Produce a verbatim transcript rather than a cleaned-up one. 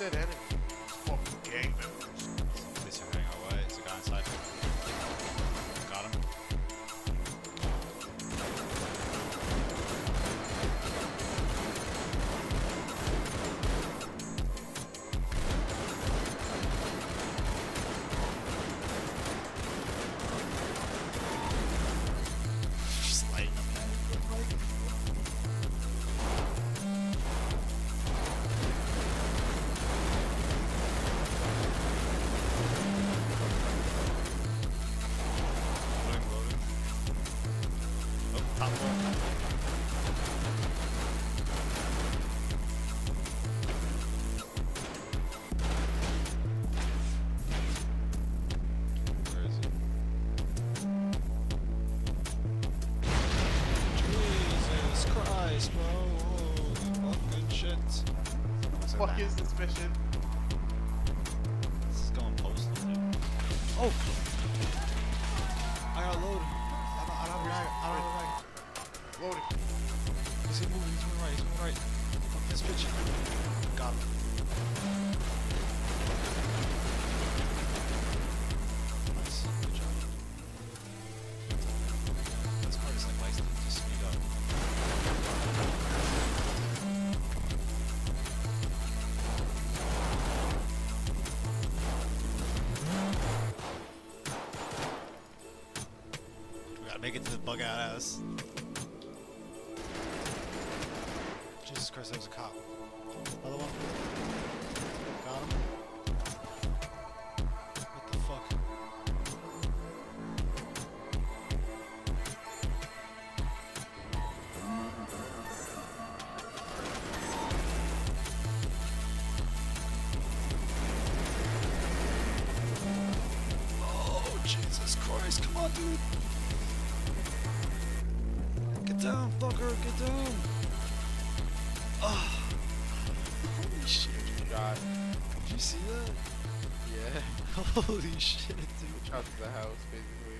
dead enemy. Fucking gang members. Police are heading our way. There's a guy inside. Got him. Just lighting up that. Loading, loading. Oh, top floor. Where is it? Jesus Christ, bro. Holy fucking shit. What the fuck is this mission? This is going postal, dude. Oh! I gotta load. I don't, I don't have a rag. I don't have a rag. Loading. He's moving, he's moving right, he's moving right. Fuck this bitch. Got him. Nice. Good job. This card is like licensed to speed up. We gotta make it to the bug out ass. Jesus Christ, that was a cop. Another one. Got him. What the fuck? Oh, Jesus Christ, come on, dude. Get down, fucker, get down. Oh. Holy shit. God. Did you see that? Yeah. Holy shit, dude. Out to the house, basically.